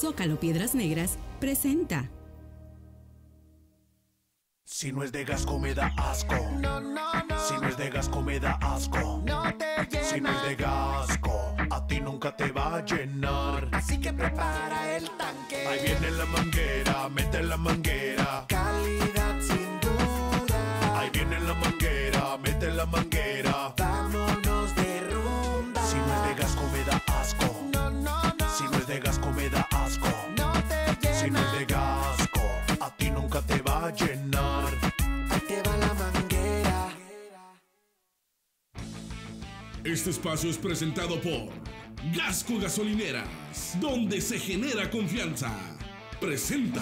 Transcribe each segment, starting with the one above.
Zócalo Piedras Negras presenta. Si no es de Gasco me da asco. No, no, no. Si no es de Gasco me da asco. No te llena. Si no es de Gasco, a ti nunca te va a llenar. Así que prepara el tanque. Ahí viene la manguera, mete la manguera. Calidad sin duda. Ahí viene la manguera, mete la manguera. Vámonos de rumba. Si no es de Gasco me da asco. No, no, no. Si no es de Gasco me da asco. No te llena. Si no es de Gasco, a ti nunca te va a llenar. Ahí te va la manguera. Este espacio es presentado por Gasco Gasolineras, donde se genera confianza. Presenta.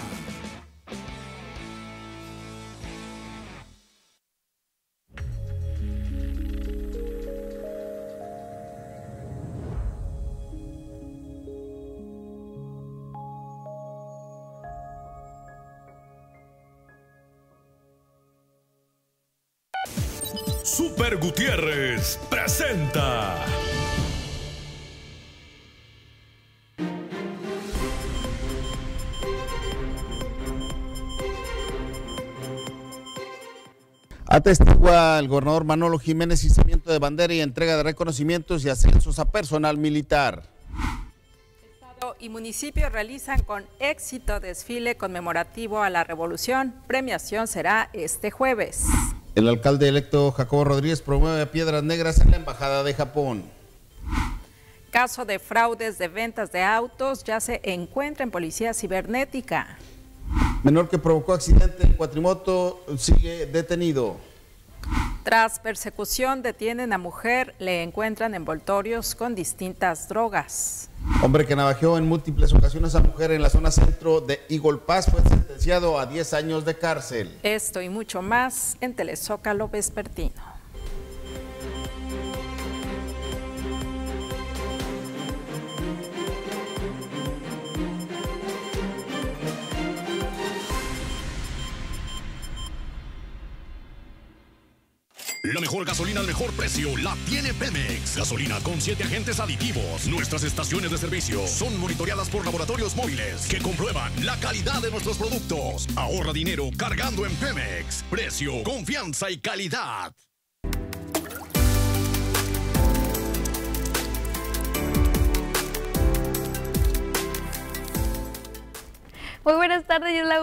Super Gutiérrez presenta. Atestigua el gobernador Manolo Jiménez izamiento de bandera y entrega de reconocimientos y ascensos a personal militar. Estado y municipio realizan con éxito desfile conmemorativo a la Revolución. Premiación será este jueves. El alcalde electo Jacobo Rodríguez promueve Piedras Negras en la Embajada de Japón. Caso de fraudes de ventas de autos ya se encuentra en policía cibernética. Menor que provocó accidente en cuatrimoto sigue detenido. Tras persecución detienen a mujer, le encuentran envoltorios con distintas drogas. Hombre que navajeó en múltiples ocasiones a mujer en la zona centro de Eagle Pass fue sentenciado a 10 años de cárcel. Esto y mucho más en Telezócalo Vespertino. La mejor gasolina al mejor precio la tiene Pemex. Gasolina con 7 agentes aditivos. Nuestras estaciones de servicio son monitoreadas por laboratorios móviles que comprueban la calidad de nuestros productos. Ahorra dinero cargando en Pemex. Precio, confianza y calidad. Muy buenas tardes, ya es la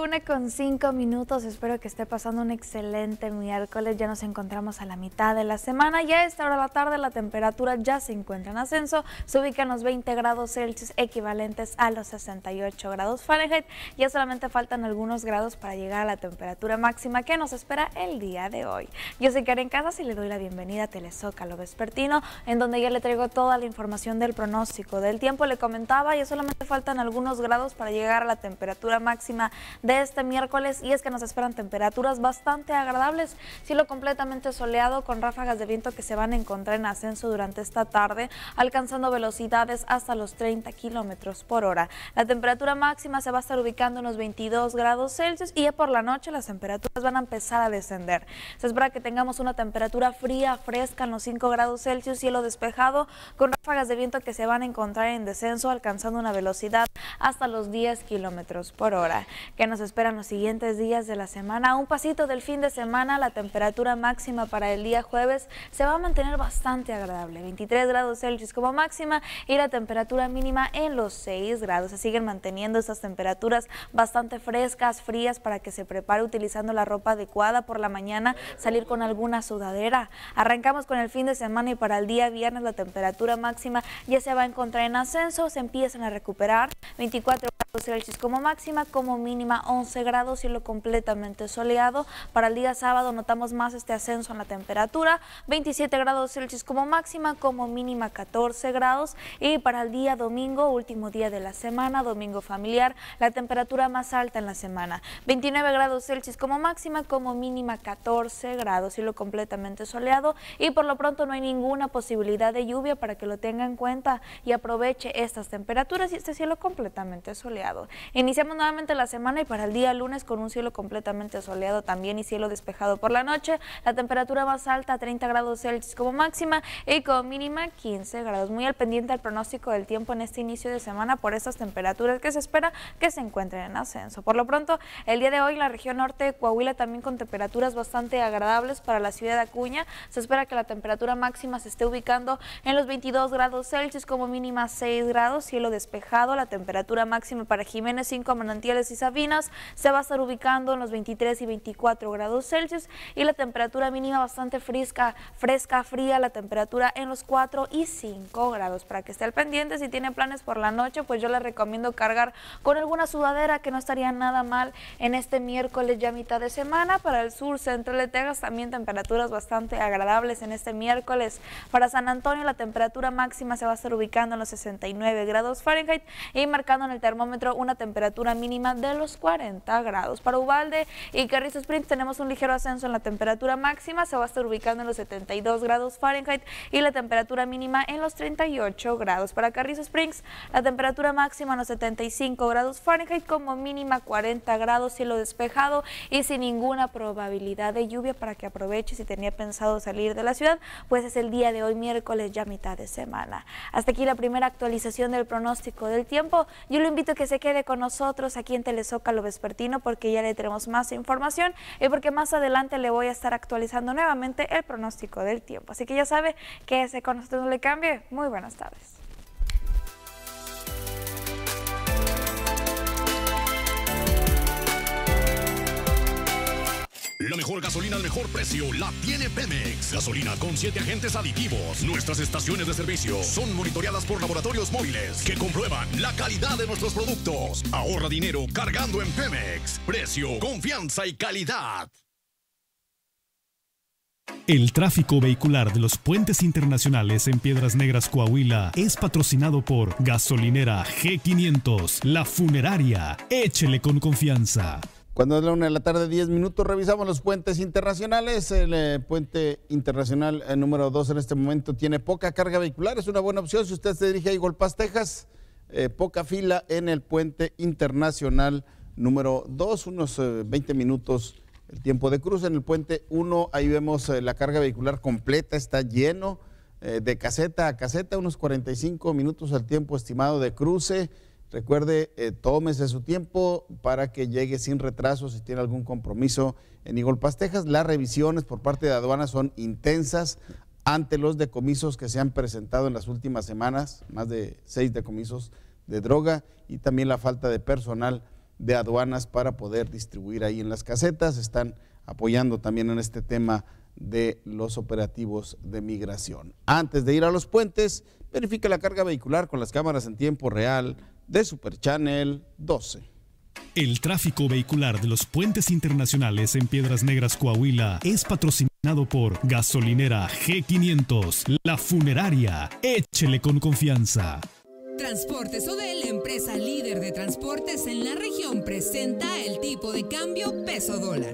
1:05. Espero que esté pasando un excelente miércoles. Ya nos encontramos a la mitad de la semana. Ya a esta hora de la tarde la temperatura ya se encuentra en ascenso. Se ubica en los 20 grados Celsius, equivalentes a los 68 grados Fahrenheit. Ya solamente faltan algunos grados para llegar a la temperatura máxima que nos espera el día de hoy. Yo soy Karen Casas y le doy la bienvenida a Telezócalo Vespertino, en donde ya le traigo toda la información del pronóstico del tiempo. Le comentaba, ya solamente faltan algunos grados para llegar a la temperatura máxima de este miércoles, y es que nos esperan temperaturas bastante agradables, cielo completamente soleado con ráfagas de viento que se van a encontrar en ascenso durante esta tarde, alcanzando velocidades hasta los 30 kilómetros por hora. La temperatura máxima se va a estar ubicando en los 22 grados Celsius y ya por la noche las temperaturas van a empezar a descender. Se espera que tengamos una temperatura fría, fresca en los 5 grados Celsius, cielo despejado con ráfagas de viento que se van a encontrar en descenso, alcanzando una velocidad hasta los 10 kilómetros por hora. ¿Qué nos esperan los siguientes días de la semana? Un pasito del fin de semana, la temperatura máxima para el día jueves se va a mantener bastante agradable, 23 grados Celsius como máxima y la temperatura mínima en los 6 grados. Se siguen manteniendo estas temperaturas bastante frescas, frías, para que se prepare utilizando la ropa adecuada. Por la mañana salir con alguna sudadera. Arrancamos con el fin de semana y para el día viernes la temperatura máxima ya se va a encontrar en ascenso, se empiezan a recuperar 24 grados Celsius como máxima, como mínima 11 grados, cielo completamente soleado. Para el día sábado notamos más este ascenso en la temperatura, 27 grados Celsius como máxima, como mínima 14 grados. Y para el día domingo, último día de la semana, domingo familiar, la temperatura más alta en la semana, 29 grados Celsius como máxima, como mínima 14 grados, cielo completamente soleado. Y por lo pronto no hay ninguna posibilidad de lluvia, para que lo tenga en cuenta y aproveche estas temperaturas y este cielo completamente soleado. soleado. Iniciamos nuevamente la semana y para el día lunes con un cielo completamente soleado también y cielo despejado por la noche. La temperatura más alta 30 grados Celsius como máxima y como mínima 15 grados. Muy al pendiente al pronóstico del tiempo en este inicio de semana por estas temperaturas que se espera que se encuentren en ascenso. Por lo pronto, el día de hoy la región norte de Coahuila también con temperaturas bastante agradables para la ciudad de Acuña. Se espera que la temperatura máxima se esté ubicando en los 22 grados Celsius como mínima 6 grados, cielo despejado. La temperatura máxima para Jiménez 5, Manantiales y Sabinas se va a estar ubicando en los 23 y 24 grados Celsius y la temperatura mínima bastante fresca, fría, la temperatura en los 4 y 5 grados. Para que esté al pendiente, si tiene planes por la noche, pues yo les recomiendo cargar con alguna sudadera, que no estaría nada mal en este miércoles ya mitad de semana. Para el sur central de Texas también temperaturas bastante agradables en este miércoles. Para San Antonio la temperatura máxima se va a estar ubicando en los 69 grados Fahrenheit y marcando en el termómetro una temperatura mínima de los 40 grados. Para Uvalde y Carrizo Springs tenemos un ligero ascenso en la temperatura máxima, se va a estar ubicando en los 72 grados Fahrenheit y la temperatura mínima en los 38 grados. Para Carrizo Springs la temperatura máxima en los 75 grados Fahrenheit como mínima 40 grados, cielo despejado y sin ninguna probabilidad de lluvia para que aproveche si tenía pensado salir de la ciudad, pues es el día de hoy miércoles ya mitad de semana. Hasta aquí la primera actualización del pronóstico del tiempo. Yo lo invito a que se quede con nosotros aquí en Telezócalo Vespertino porque ya le tenemos más información y porque más adelante le voy a estar actualizando nuevamente el pronóstico del tiempo. Así que ya sabe, quédese con nosotros, no le cambie. Muy buenas tardes. La mejor gasolina al mejor precio la tiene Pemex. Gasolina con 7 agentes aditivos. Nuestras estaciones de servicio son monitoreadas por laboratorios móviles que comprueban la calidad de nuestros productos. Ahorra dinero cargando en Pemex. Precio, confianza y calidad. El tráfico vehicular de los puentes internacionales en Piedras Negras, Coahuila, es patrocinado por Gasolinera G500, La Funeraria. Échele con confianza. Cuando es la 1 de la tarde, 10 minutos, revisamos los puentes internacionales. El puente internacional número 2 en este momento tiene poca carga vehicular. Es una buena opción si usted se dirige a Eagle Pass, Texas. Poca fila en el puente internacional número 2, unos 20 minutos el tiempo de cruce. En el puente 1, ahí vemos la carga vehicular completa, está lleno de caseta a caseta, unos 45 minutos el tiempo estimado de cruce. Recuerde, tómese su tiempo para que llegue sin retraso si tiene algún compromiso en Eagle Pass, Texas. Las revisiones por parte de aduanas son intensas ante los decomisos que se han presentado en las últimas semanas, más de 6 decomisos de droga y también la falta de personal de aduanas para poder distribuir ahí en las casetas. Están apoyando también en este tema de los operativos de migración. Antes de ir a los puentes, verifique la carga vehicular con las cámaras en tiempo real de Super Channel 12. El tráfico vehicular de los puentes internacionales en Piedras Negras, Coahuila, es patrocinado por Gasolinera G500, La Funeraria. Échele con confianza. Transportes Odel, empresa líder de transportes en la región, presenta el tipo de cambio peso-dólar.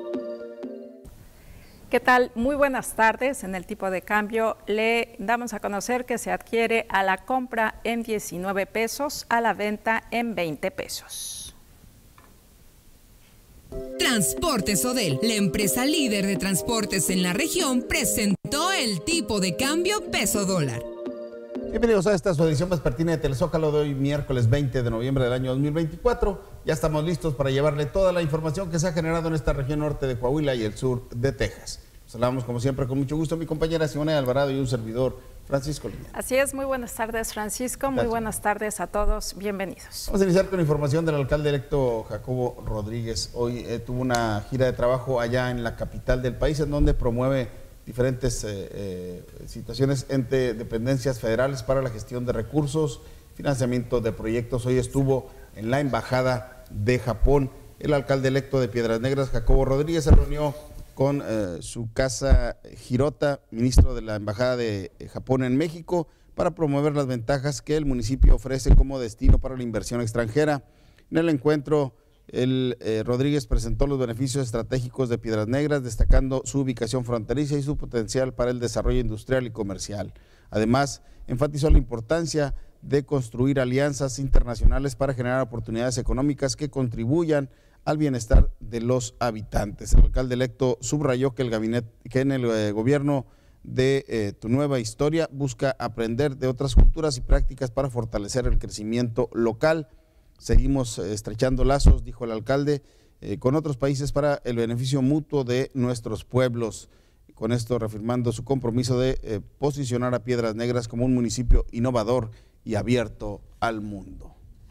¿Qué tal? Muy buenas tardes. En el tipo de cambio le damos a conocer que se adquiere a la compra en 19 pesos, a la venta en 20 pesos. Transportes Odel, la empresa líder de transportes en la región, presentó el tipo de cambio peso-dólar. Bienvenidos a esta su edición vespertina de Telezócalo de hoy, miércoles 20 de noviembre del año 2024. Ya estamos listos para llevarle toda la información que se ha generado en esta región norte de Coahuila y el sur de Texas. Saludamos como siempre con mucho gusto a mi compañera Simone Alvarado y un servidor, Francisco Liñán. Así es, muy buenas tardes, Francisco. Muy buenas tardes a todos. Bienvenidos. Vamos a iniciar con información del alcalde electo Jacobo Rodríguez. Hoy tuvo una gira de trabajo allá en la capital del país, en donde promueve diferentes situaciones entre dependencias federales para la gestión de recursos, financiamiento de proyectos. Hoy estuvo en la Embajada de Japón. El alcalde electo de Piedras Negras, Jacobo Rodríguez, se reunió con Tsukasa Hirota, ministro de la Embajada de Japón en México, para promover las ventajas que el municipio ofrece como destino para la inversión extranjera. En el encuentro, Rodríguez presentó los beneficios estratégicos de Piedras Negras, destacando su ubicación fronteriza y su potencial para el desarrollo industrial y comercial. Además, enfatizó la importancia de construir alianzas internacionales para generar oportunidades económicas que contribuyan al bienestar de los habitantes. El alcalde electo subrayó que en el gobierno de Tu Nueva Historia busca aprender de otras culturas y prácticas para fortalecer el crecimiento local. Seguimos estrechando lazos, dijo el alcalde, con otros países para el beneficio mutuo de nuestros pueblos. Con esto reafirmando su compromiso de posicionar a Piedras Negras como un municipio innovador y abierto al mundo.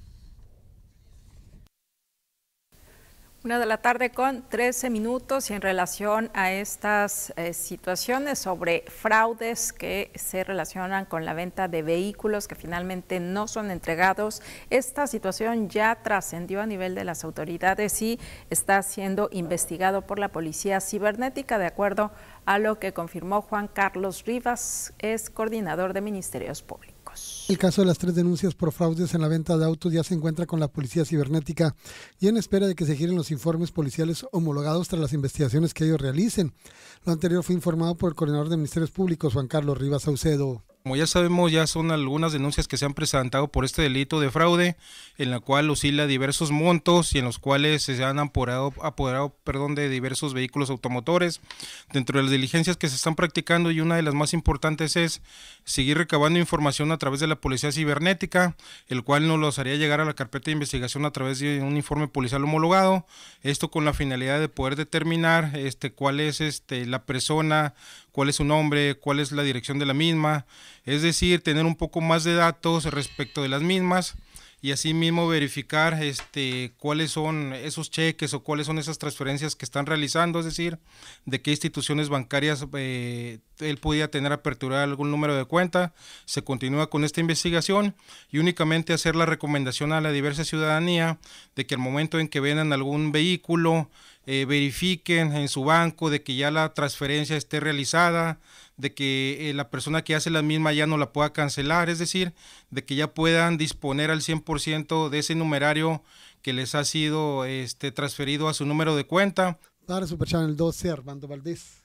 1:13 p.m. y en relación a estas situaciones sobre fraudes que se relacionan con la venta de vehículos que finalmente no son entregados, esta situación ya trascendió a nivel de las autoridades y está siendo investigado por la Policía Cibernética, de acuerdo a lo que confirmó Juan Carlos Rivas, es coordinador de Ministerios Públicos. El caso de las 3 denuncias por fraudes en la venta de autos ya se encuentra con la Policía Cibernética y en espera de que se giren los informes policiales homologados tras las investigaciones que ellos realicen. Lo anterior fue informado por el coordinador de Ministerios Públicos, Juan Carlos Rivas Saucedo. Como ya sabemos, ya son algunas denuncias que se han presentado por este delito de fraude, en la cual oscila diversos montos y en los cuales se han apoderado de diversos vehículos automotores. Dentro de las diligencias que se están practicando, y una de las más importantes es seguir recabando información a través de la Policía Cibernética, el cual nos los haría llegar a la carpeta de investigación a través de un informe policial homologado. Esto con la finalidad de poder determinar cuál es la persona, cuál es su nombre, cuál es la dirección de la misma, es decir, tener un poco más de datos respecto de las mismas y asimismo verificar cuáles son esos cheques o cuáles son esas transferencias que están realizando, es decir, de qué instituciones bancarias él podía tener apertura algún número de cuenta. Se continúa con esta investigación y únicamente hacer la recomendación a la diversa ciudadanía de que al momento en que vendan algún vehículo, verifiquen en su banco de que ya la transferencia esté realizada, de que la persona que hace la misma ya no la pueda cancelar, es decir, de que ya puedan disponer al 100% de ese numerario que les ha sido transferido a su número de cuenta. Para Super Channel 12, Armando Valdés.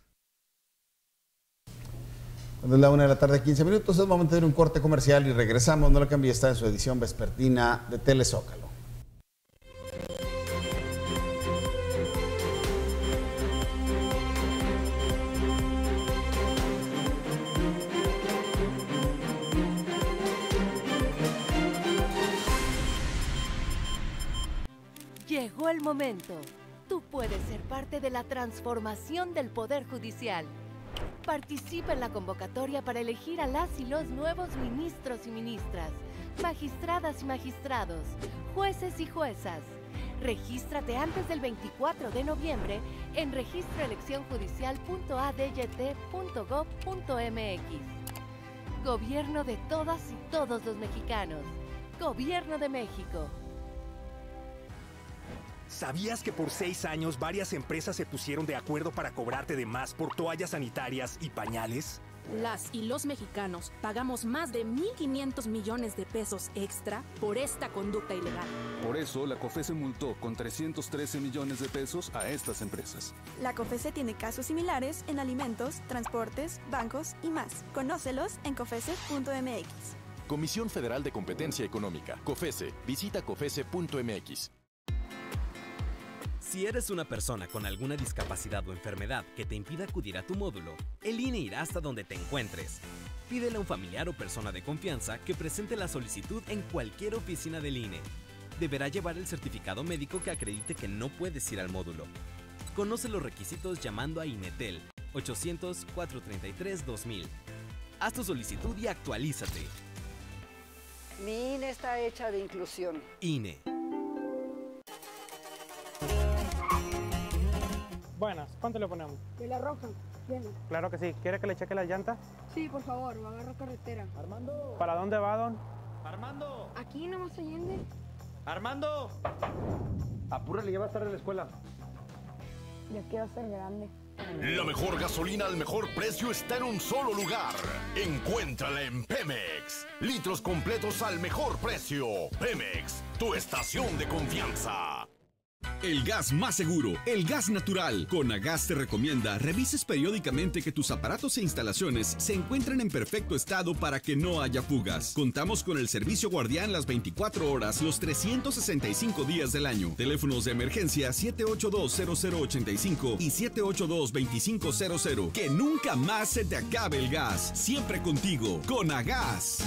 Cuando es la 1:15 p.m, es momento de ir a un corte comercial y regresamos. No lo cambie, está en su edición vespertina de Telezócalo. Llegó el momento. Tú puedes ser parte de la transformación del Poder Judicial. Participa en la convocatoria para elegir a las y los nuevos ministros y ministras, magistradas y magistrados, jueces y juezas. Regístrate antes del 24 de noviembre en registroeleccionjudicial.adyt.gov.mx. Gobierno de todas y todos los mexicanos. Gobierno de México. ¿Sabías que por 6 años varias empresas se pusieron de acuerdo para cobrarte de más por toallas sanitarias y pañales? Las y los mexicanos pagamos más de 1.500 millones de pesos extra por esta conducta ilegal. Por eso, la COFESE multó con 313 millones de pesos a estas empresas. La COFESE tiene casos similares en alimentos, transportes, bancos y más. Conócelos en cofese.mx. Comisión Federal de Competencia Económica. COFESE. Visita cofese.mx. Si eres una persona con alguna discapacidad o enfermedad que te impida acudir a tu módulo, el INE irá hasta donde te encuentres. Pídele a un familiar o persona de confianza que presente la solicitud en cualquier oficina del INE. Deberá llevar el certificado médico que acredite que no puedes ir al módulo. Conoce los requisitos llamando a INETEL 800-433-2000. Haz tu solicitud y actualízate. Mi INE está hecha de inclusión. INE. Buenas, ¿cuánto le ponemos? De la roja, bien. Claro que sí. ¿Quiere que le cheque las llantas? Sí, por favor, va a agarrar carretera. Armando. ¿Para dónde va, don? Armando. Aquí nomás Allende. Armando. Apúrale, ya va a estar en la escuela. Ya quiero ser grande. La mejor gasolina al mejor precio está en un solo lugar. Encuéntrala en Pemex. Litros completos al mejor precio. Pemex, tu estación de confianza. el gas más seguro, el gas natural. Conagas te recomienda revises periódicamente que tus aparatos e instalaciones se encuentren en perfecto estado para que no haya fugas. Contamos con el servicio guardián las 24 horas, los 365 días del año. Teléfonos de emergencia 782-0085 y 782-2500. Que nunca más se te acabe el gas. Siempre contigo, Conagas.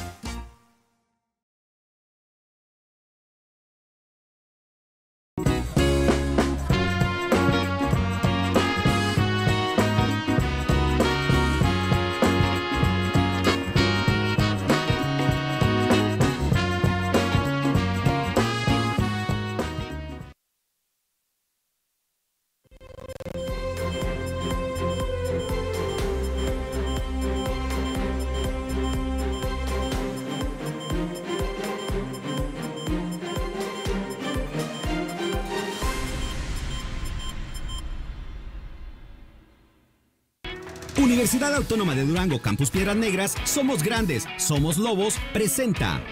Universidad Autónoma de Durango, Campus Piedras Negras, somos grandes, somos lobos, presenta.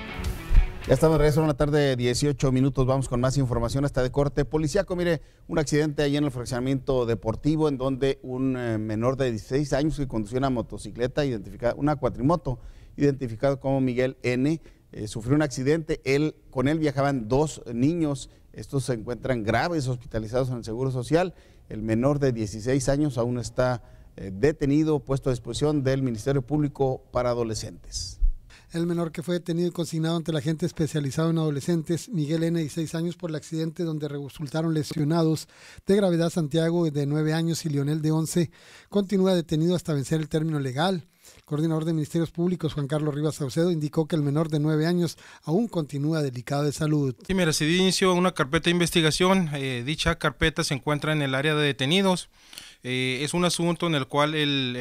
Ya estamos de regreso en la tarde, 18 minutos, vamos con más información hasta de corte policíaco. Mire, un accidente ahí en el fraccionamiento deportivo en donde un menor de 16 años que conducía una motocicleta, una cuatrimoto, identificado como Miguel N., sufrió un accidente. Con él viajaban 2 niños, estos se encuentran graves, hospitalizados en el Seguro Social. El menor de 16 años aún está detenido, puesto a disposición del Ministerio Público para Adolescentes. El menor que fue detenido y consignado ante el agente especializado en adolescentes, Miguel N., de 16 años, por el accidente donde resultaron lesionados de gravedad Santiago, de 9 años, y Lionel, de 11, continúa detenido hasta vencer el término legal. El coordinador de Ministerios Públicos, Juan Carlos Rivas Saucedo, indicó que el menor de 9 años aún continúa delicado de salud. Sí, mira, se dio inicio a una carpeta de investigación. Dicha carpeta se encuentra en el área de detenidos. Es un asunto en el cual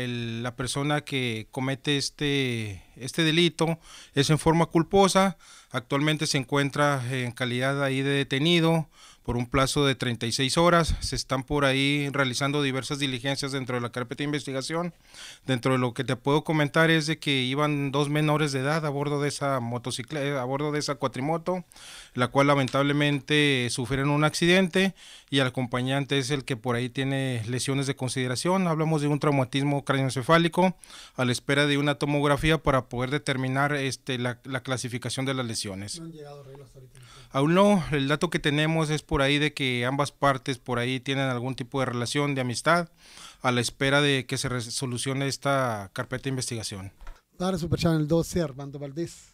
la persona que comete este delito es en forma culposa. Actualmente se encuentra en calidad ahí de detenido por un plazo de 36 horas. Se están por ahí realizando diversas diligencias dentro de la carpeta de investigación. Dentro de lo que te puedo comentar es de que iban 2 menores de edad a bordo de esa motocicleta, a bordo de esa cuatrimoto, la cual lamentablemente sufrieron un accidente, y el acompañante es el que por ahí tiene lesiones de consideración. Hablamos de un traumatismo craneoencefálico, a la espera de una tomografía para poder determinar la clasificación de las lesiones. No han llegado arreglos ahorita. Aún no, el dato que tenemos es por ahí de que ambas partes por ahí tienen algún tipo de relación de amistad, a la espera de que se solucione esta carpeta de investigación. Para Super Channel 12, Armando Valdés.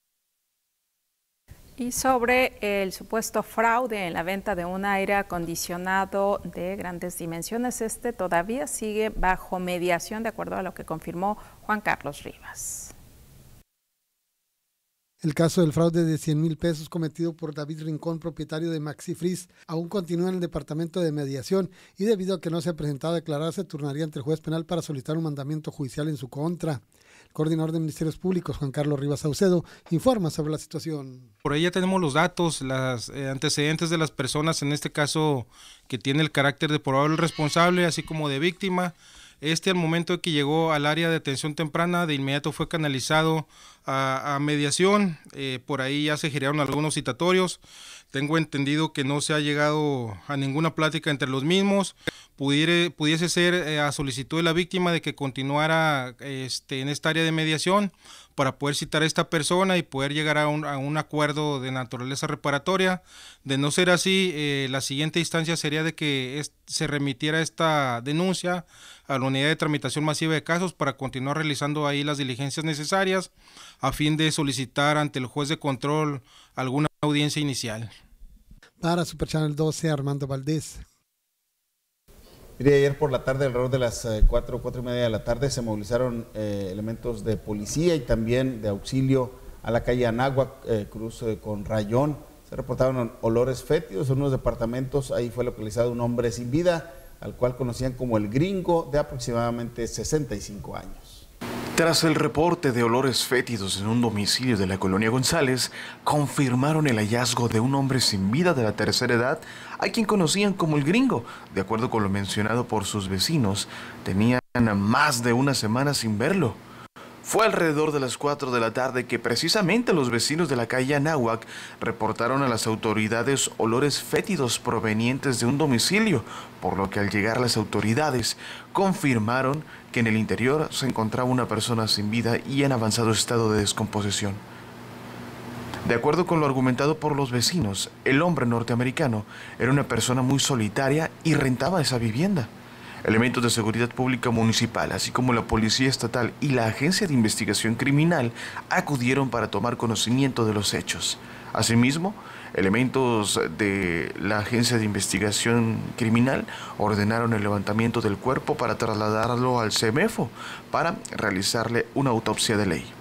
Y sobre el supuesto fraude en la venta de un aire acondicionado de grandes dimensiones, todavía sigue bajo mediación, de acuerdo a lo que confirmó Juan Carlos Rivas. El caso del fraude de 100,000 pesos cometido por David Rincón, propietario de Maxi Freeze, aún continúa en el departamento de mediación, y debido a que no se ha presentado a declarar, se turnaría ante el juez penal para solicitar un mandamiento judicial en su contra. El coordinador de Ministerios Públicos, Juan Carlos Rivas Saucedo, informa sobre la situación. Por ahí ya tenemos los datos, los antecedentes de las personas, en este caso que tiene el carácter de probable responsable, así como de víctima. Al momento de que llegó al área de atención temprana, de inmediato fue canalizado a mediación. Por ahí ya se giraron algunos citatorios. Tengo entendido que no se ha llegado a ninguna plática entre los mismos. Pudiese ser a solicitud de la víctima de que continuara en esta área de mediación para poder citar a esta persona y poder llegar a un acuerdo de naturaleza reparatoria. De no ser así, la siguiente instancia sería de que se remitiera esta denuncia a la unidad de tramitación masiva de casos para continuar realizando ahí las diligencias necesarias a fin de solicitar ante el juez de control alguna audiencia inicial. Para Super Channel 12, Armando Valdés. Mire, ayer por la tarde, alrededor de las 4:30 de la tarde, se movilizaron elementos de policía y también de auxilio a la calle Anáhuac, cruce con Rayón. Se reportaron olores fétidos en unos departamentos. Ahí fue localizado un hombre sin vida, al cual conocían como el Gringo, de aproximadamente 65 años. Tras el reporte de olores fétidos en un domicilio de la colonia González, confirmaron el hallazgo de un hombre sin vida de la tercera edad, a quien conocían como el Gringo. De acuerdo con lo mencionado por sus vecinos, tenían más de una semana sin verlo. Fue alrededor de las 4 de la tarde que precisamente los vecinos de la calle Anáhuac reportaron a las autoridades olores fétidos provenientes de un domicilio, por lo que al llegar las autoridades confirmaron que en el interior se encontraba una persona sin vida y en avanzado estado de descomposición. De acuerdo con lo argumentado por los vecinos, el hombre norteamericano era una persona muy solitaria y rentaba esa vivienda. Elementos de seguridad pública municipal, así como la Policía Estatal y la Agencia de Investigación Criminal acudieron para tomar conocimiento de los hechos. Asimismo, elementos de la Agencia de Investigación Criminal ordenaron el levantamiento del cuerpo para trasladarlo al CEMEFO para realizarle una autopsia de ley.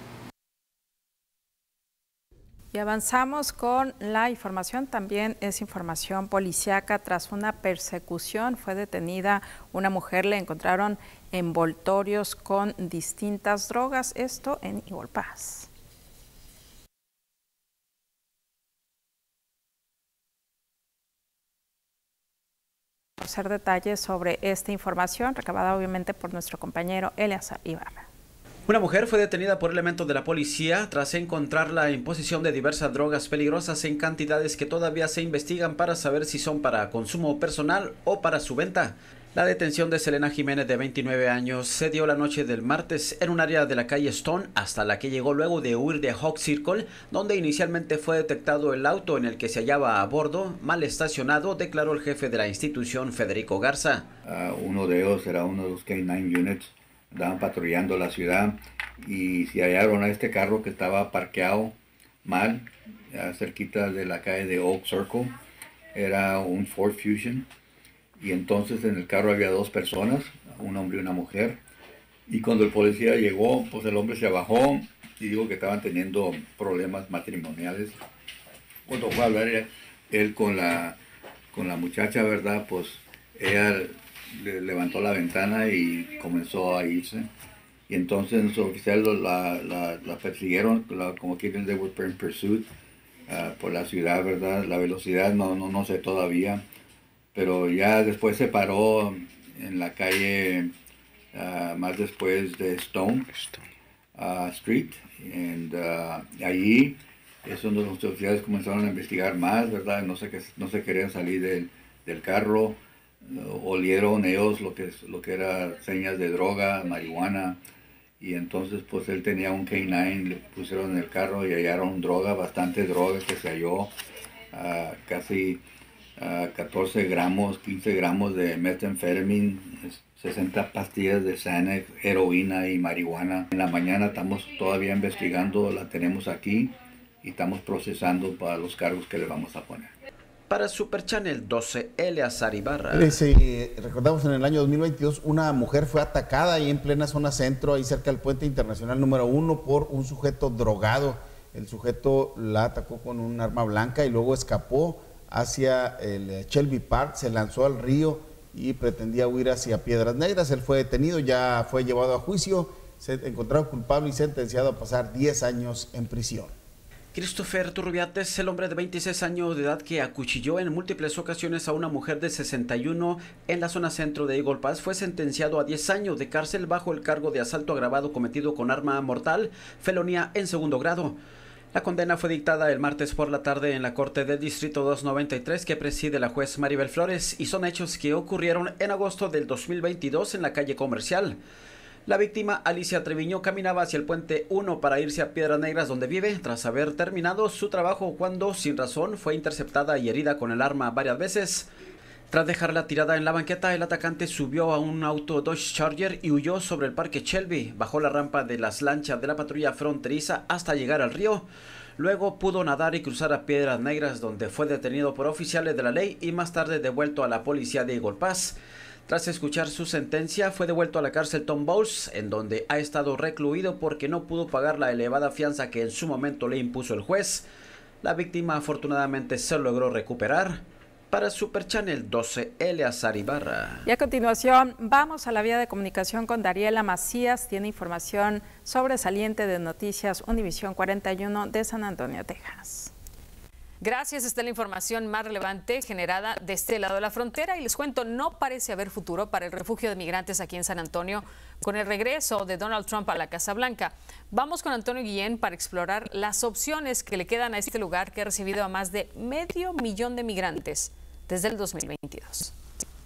Y avanzamos con la información, también es información policíaca. Tras una persecución fue detenida una mujer, le encontraron envoltorios con distintas drogas, esto en Eagle Pass. Conocer detalles sobre esta información, recabada obviamente por nuestro compañero Eleazar Ibarra. Una mujer fue detenida por elementos de la policía tras encontrarla en posesión de diversas drogas peligrosas en cantidades que todavía se investigan para saber si son para consumo personal o para su venta. La detención de Selena Jiménez, de 29 años, se dio la noche del martes en un área de la calle Stone, hasta la que llegó luego de huir de Hawk Circle, donde inicialmente fue detectado el auto en el que se hallaba a bordo, mal estacionado, declaró el jefe de la institución, Federico Garza. Uno de ellos era uno de los K9 units. Andaban patrullando la ciudad y se hallaron a este carro que estaba parqueado mal, cerquita de la calle de Oak Circle. Era un Ford Fusion y entonces en el carro había dos personas, un hombre y una mujer. Y cuando el policía llegó, pues el hombre se bajó y dijo que estaban teniendo problemas matrimoniales. Cuando fue a hablar él con la muchacha, ¿verdad? Pues ella le levantó la ventana y comenzó a irse. Y entonces los oficiales la persiguieron, como quieren, they were in pursuit por la ciudad, ¿verdad? La velocidad no sé todavía, pero ya después se paró en la calle más después de Stone Street, y allí es donde los oficiales comenzaron a investigar más, ¿verdad? No se querían salir del carro. Olieron ellos lo que era señas de droga, marihuana, y entonces pues él tenía un K9, le pusieron en el carro y hallaron droga, bastante droga que se halló, casi 14 gramos, 15 gramos de methamphetamine, 60 pastillas de Xanax, heroína y marihuana. En la mañana estamos todavía investigando, la tenemos aquí y estamos procesando para los cargos que le vamos a poner. Para Super Channel 12, Eleazar Ibarra. Recordamos en el año 2022, una mujer fue atacada ahí en plena zona centro, ahí cerca del puente internacional número 1, por un sujeto drogado. El sujeto la atacó con un arma blanca y luego escapó hacia el Shelby Park, se lanzó al río y pretendía huir hacia Piedras Negras. Él fue detenido, ya fue llevado a juicio, se encontró culpable y sentenciado a pasar 10 años en prisión. Christopher Turrubiates, el hombre de 26 años de edad que acuchilló en múltiples ocasiones a una mujer de 61 en la zona centro de Eagle Pass, fue sentenciado a 10 años de cárcel bajo el cargo de asalto agravado cometido con arma mortal, felonía en segundo grado. La condena fue dictada el martes por la tarde en la Corte del Distrito 293 que preside la juez Maribel Flores, y son hechos que ocurrieron en agosto del 2022 en la calle Comercial. La víctima, Alicia Treviño, caminaba hacia el puente 1 para irse a Piedras Negras, donde vive, tras haber terminado su trabajo cuando, sin razón, fue interceptada y herida con el arma varias veces. Tras dejarla tirada en la banqueta, el atacante subió a un auto Dodge Charger y huyó sobre el parque Shelby, bajó la rampa de las lanchas de la patrulla fronteriza hasta llegar al río. Luego pudo nadar y cruzar a Piedras Negras, donde fue detenido por oficiales de la ley y más tarde devuelto a la policía de Eagle Pass. Tras escuchar su sentencia, fue devuelto a la cárcel Tom Bowles, en donde ha estado recluido porque no pudo pagar la elevada fianza que en su momento le impuso el juez. La víctima afortunadamente se logró recuperar. Para Super Channel 12, Eleazar Ibarra. Y a continuación, vamos a la vía de comunicación con Dariela Macías. Tiene información sobresaliente de Noticias Univisión 41 de San Antonio, Texas. Gracias, esta es la información más relevante generada de este lado de la frontera y les cuento, no parece haber futuro para el refugio de migrantes aquí en San Antonio con el regreso de Donald Trump a la Casa Blanca. Vamos con Antonio Guillén para explorar las opciones que le quedan a este lugar que ha recibido a más de 500,000 de migrantes desde el 2022.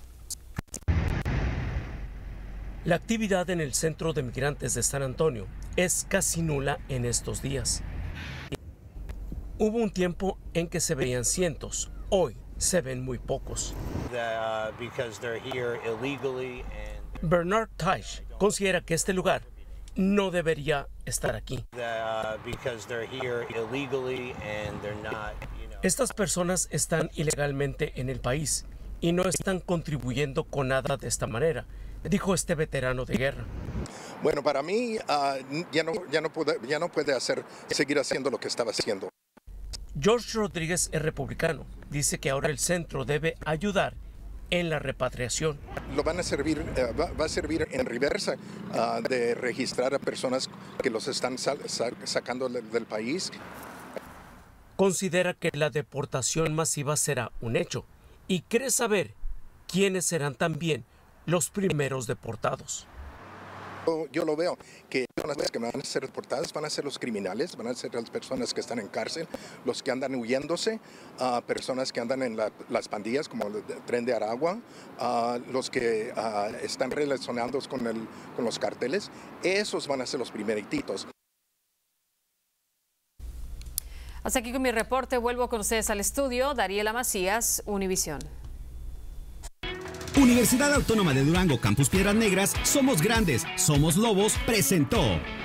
La actividad en el Centro de Migrantes de San Antonio es casi nula en estos días. Hubo un tiempo en que se veían cientos, hoy se ven muy pocos. Bernard Teich considera que este lugar no debería estar aquí. Estas personas están ilegalmente en el país y no están contribuyendo con nada de esta manera, dijo este veterano de guerra. Bueno, para mí ya no puede seguir haciendo lo que estaba haciendo. George Rodríguez es republicano. Dice que ahora el centro debe ayudar en la repatriación. Va a servir en reversa de registrar a personas que los están sacando del país. Considera que la deportación masiva será un hecho y cree saber quiénes serán también los primeros deportados. Yo lo veo, que las que van a ser deportadas van a ser los criminales, van a ser las personas que están en cárcel, los que andan huyéndose, personas que andan en las pandillas como el Tren de Aragua, los que están relacionados con los carteles, esos van a ser los primeritos. Hasta aquí con mi reporte, vuelvo con ustedes al estudio. Dariela Macías, Univisión. Universidad Autónoma de Durango, Campus Piedras Negras, Somos Grandes, Somos Lobos, presentó.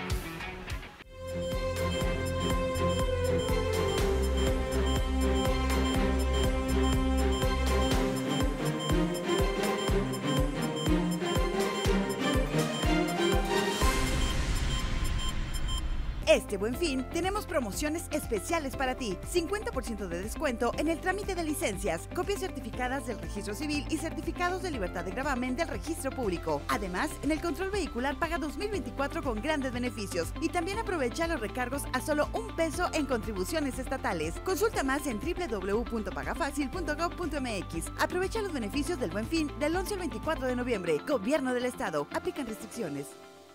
Este Buen Fin tenemos promociones especiales para ti. 50% de descuento en el trámite de licencias, copias certificadas del registro civil y certificados de libertad de gravamen del registro público. Además, en el control vehicular paga 2024 con grandes beneficios y también aprovecha los recargos a solo $1 en contribuciones estatales. Consulta más en www.pagafacil.gov.mx. Aprovecha los beneficios del Buen Fin del 11 al 24 de noviembre. Gobierno del Estado. Aplican restricciones.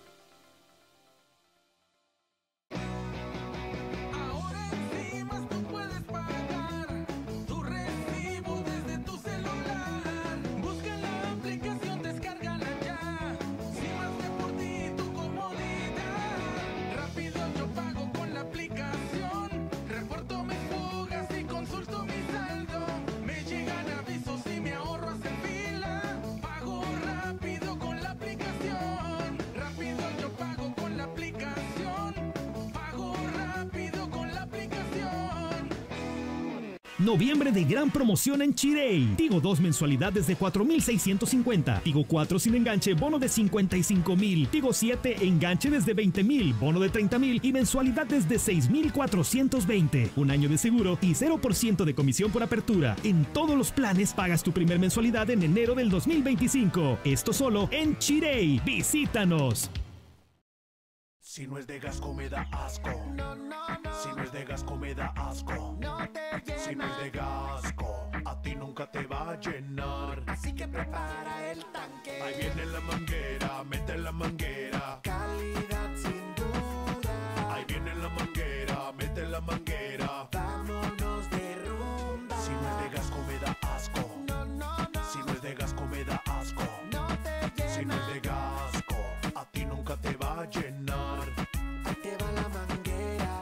Noviembre de gran promoción en Chirey. Tigo 2 mensualidades de 4,650. Tigo 4 sin enganche, bono de 55,000. Tigo 7 enganche desde 20,000, bono de 30,000 y mensualidad desde 6,420. Un año de seguro y 0% de comisión por apertura. En todos los planes pagas tu primer mensualidad en enero del 2025. Esto solo en Chirey. Visítanos. Si no es de Gasco me da asco. Si no es de Gasco me da asco. Si no es de Gasco, a ti nunca te va a llenar. Así que prepara el tanque. Ahí viene la manguera, mete la manguera. Calidad sin duda. Ahí viene la manguera, mete la manguera. Vámonos de rumba. Si no es de Gasco me da asco. Si no es de Gasco me da asco. Si no es de Gasco, a ti nunca te va a llenar. Ahí te va la manguera.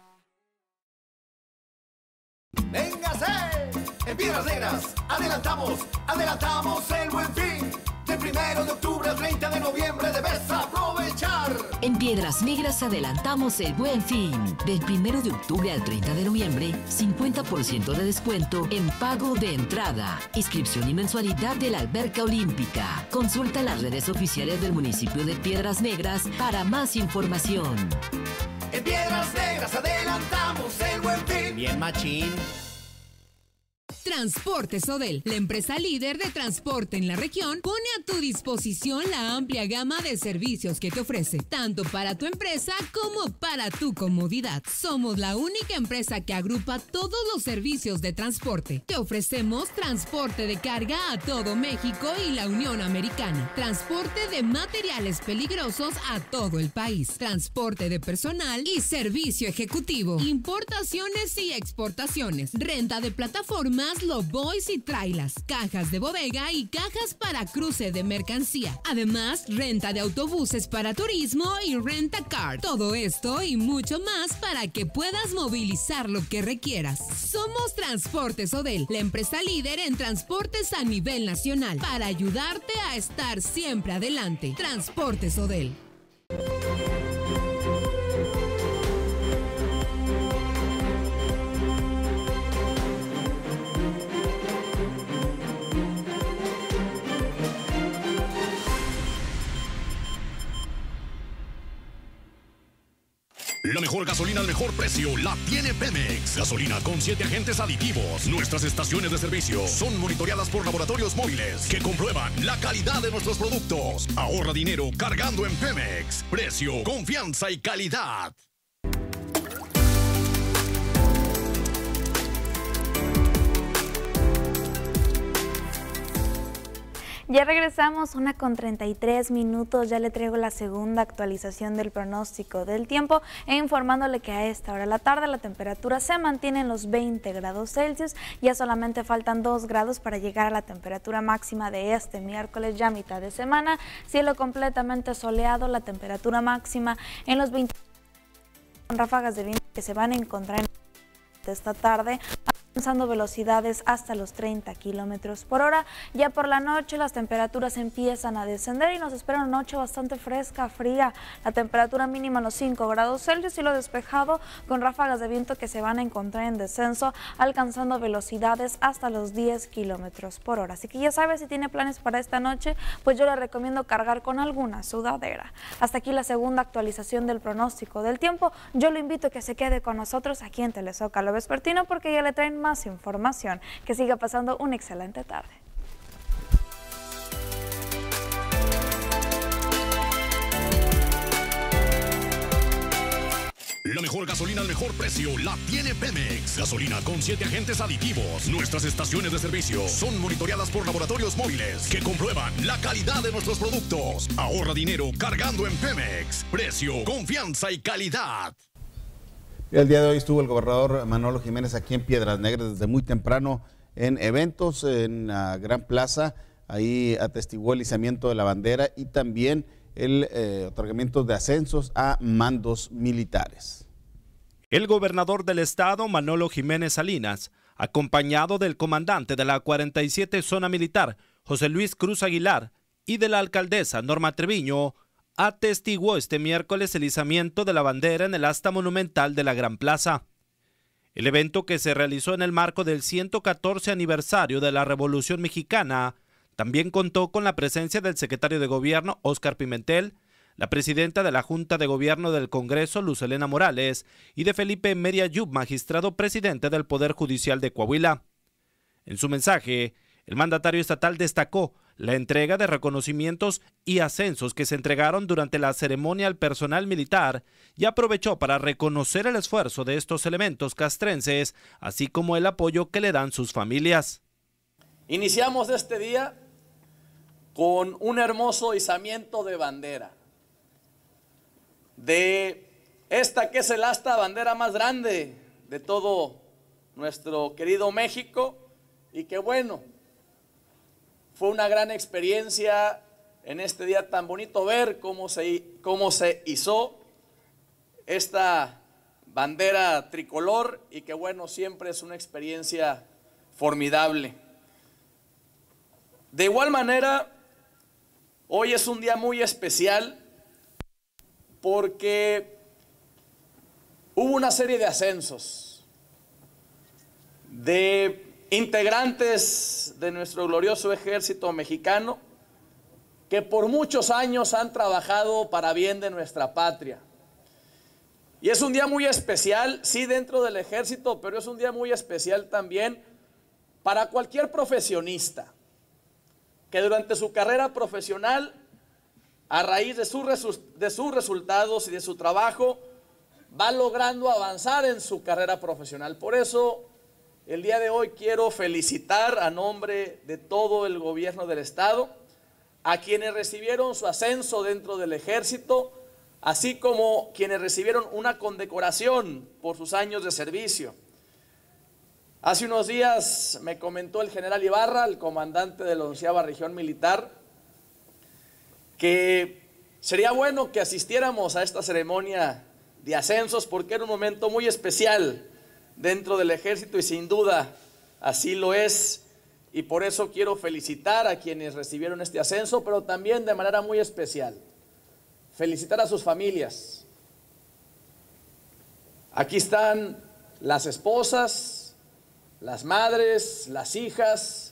¡Véngase! En Piedras Negras, adelantamos el Buen Fin. Del 1 de octubre al 30 de noviembre debes aprovechar. En Piedras Negras adelantamos el Buen Fin. Del 1 de octubre al 30 de noviembre, 50% de descuento en pago de entrada, inscripción y mensualidad de la Alberca Olímpica. Consulta las redes oficiales del municipio de Piedras Negras para más información. En Piedras Negras adelantamos el Buen Fin. Bien machín. Transportes Odel, la empresa líder de transporte en la región, pone a tu disposición la amplia gama de servicios que te ofrece, tanto para tu empresa como para tu comodidad. Somos la única empresa que agrupa todos los servicios de transporte. Te ofrecemos transporte de carga a todo México y la Unión Americana, transporte de materiales peligrosos a todo el país, transporte de personal y servicio ejecutivo, importaciones y exportaciones, renta de plataformas, lowboys y trailers, cajas de bodega y cajas para cruce de mercancía. Además, renta de autobuses para turismo y renta car. Todo esto y mucho más para que puedas movilizar lo que requieras. Somos Transportes Odel, la empresa líder en transportes a nivel nacional, para ayudarte a estar siempre adelante. Transportes Odel. La mejor gasolina al mejor precio la tiene Pemex. Gasolina con 7 agentes aditivos. Nuestras estaciones de servicio son monitoreadas por laboratorios móviles que comprueban la calidad de nuestros productos. Ahorra dinero cargando en Pemex. Precio, confianza y calidad. Ya regresamos, 1:33, ya le traigo la segunda actualización del pronóstico del tiempo e informándole que a esta hora de la tarde la temperatura se mantiene en los 20 grados Celsius, ya solamente faltan 2 grados para llegar a la temperatura máxima de este miércoles, ya mitad de semana, cielo completamente soleado, la temperatura máxima en los 20, con ráfagas de viento que se van a encontrar en esta tarde, alcanzando velocidades hasta los 30 kilómetros por hora. Ya por la noche las temperaturas empiezan a descender y nos espera una noche bastante fresca, fría. La temperatura mínima en los 5 grados Celsius, cielo despejado con ráfagas de viento que se van a encontrar en descenso, alcanzando velocidades hasta los 10 kilómetros por hora. Así que ya sabe, si tiene planes para esta noche, pues yo le recomiendo cargar con alguna sudadera. Hasta aquí la segunda actualización del pronóstico del tiempo. Yo lo invito a que se quede con nosotros aquí en Telezócalo Vespertino porque ya le traen más información. Que siga pasando una excelente tarde. La mejor gasolina al mejor precio la tiene Pemex. Gasolina con 7 agentes aditivos. Nuestras estaciones de servicio son monitoreadas por laboratorios móviles que comprueban la calidad de nuestros productos. Ahorra dinero cargando en Pemex. Precio, confianza y calidad. El día de hoy estuvo el gobernador Manolo Jiménez aquí en Piedras Negras desde muy temprano en eventos en la Gran Plaza. Ahí atestiguó el izamiento de la bandera y también el otorgamiento de ascensos a mandos militares. El gobernador del estado, Manolo Jiménez Salinas, acompañado del comandante de la 47 Zona Militar, José Luis Cruz Aguilar, y de la alcaldesa Norma Treviño, atestiguó este miércoles el izamiento de la bandera en el asta monumental de la Gran Plaza. El evento, que se realizó en el marco del 114 aniversario de la Revolución Mexicana, también contó con la presencia del secretario de Gobierno, Óscar Pimentel, la presidenta de la Junta de Gobierno del Congreso, Luz Helena Morales, y de Felipe Meria Yub, magistrado presidente del Poder Judicial de Coahuila. En su mensaje, el mandatario estatal destacó la entrega de reconocimientos y ascensos que se entregaron durante la ceremonia al personal militar y aprovechó para reconocer el esfuerzo de estos elementos castrenses, así como el apoyo que le dan sus familias. Iniciamos este día con un hermoso izamiento de bandera, de esta que es el asta bandera más grande de todo nuestro querido México, y que bueno, fue una gran experiencia en este día tan bonito ver cómo se izó esta bandera tricolor, y que bueno, siempre es una experiencia formidable. De igual manera, hoy es un día muy especial porque hubo una serie de ascensos de integrantes de nuestro glorioso ejército mexicano que por muchos años han trabajado para bien de nuestra patria. Y es un día muy especial, sí, dentro del ejército, pero es un día muy especial también Para cualquier profesionista que durante su carrera profesional, a raíz de sus resultados y de su trabajo, va logrando avanzar en su carrera profesional. Por eso, el día de hoy quiero felicitar a nombre de todo el gobierno del Estado a quienes recibieron su ascenso dentro del Ejército, así como quienes recibieron una condecoración por sus años de servicio. Hace unos días me comentó el general Ibarra, el comandante de la 11ª Región Militar, que sería bueno que asistiéramos a esta ceremonia de ascensos porque era un momento muy especial dentro del Ejército y sin duda así lo es, y por eso quiero felicitar a quienes recibieron este ascenso, pero también de manera muy especial felicitar a sus familias. Aquí están las esposas, las madres, las hijas,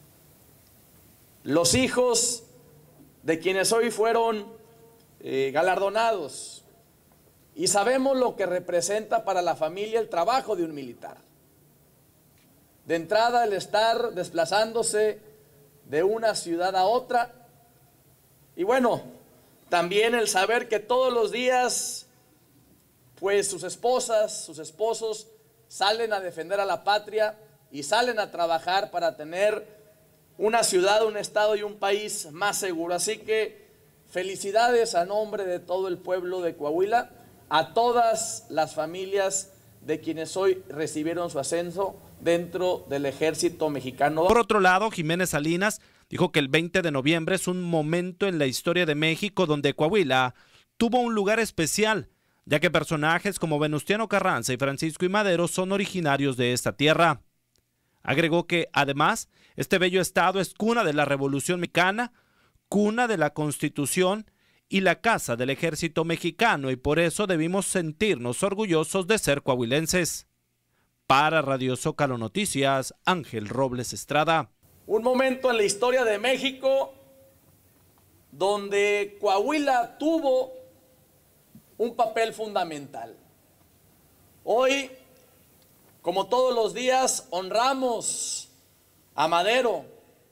los hijos de quienes hoy fueron galardonados, y sabemos lo que representa para la familia el trabajo de un militar. De entrada, el estar desplazándose de una ciudad a otra, y bueno, también el saber que todos los días pues sus esposas, sus esposos salen a defender a la patria y salen a trabajar para tener una ciudad, un estado y un país más seguro. Así que felicidades a nombre de todo el pueblo de Coahuila, a todas las familias de quienes hoy recibieron su ascenso dentro del Ejército Mexicano. Por otro lado, Jiménez Salinas dijo que el 20 de noviembre es un momento en la historia de México donde Coahuila tuvo un lugar especial, ya que personajes como Venustiano Carranza y Francisco I. Madero son originarios de esta tierra. Agregó que, además, este bello estado es cuna de la Revolución Mexicana, cuna de la Constitución y la casa del Ejército Mexicano, y por eso debimos sentirnos orgullosos de ser coahuilenses. Para Radio Zócalo Noticias, Ángel Robles Estrada. Un momento en la historia de México donde Coahuila tuvo un papel fundamental. Hoy, como todos los días, honramos a Madero,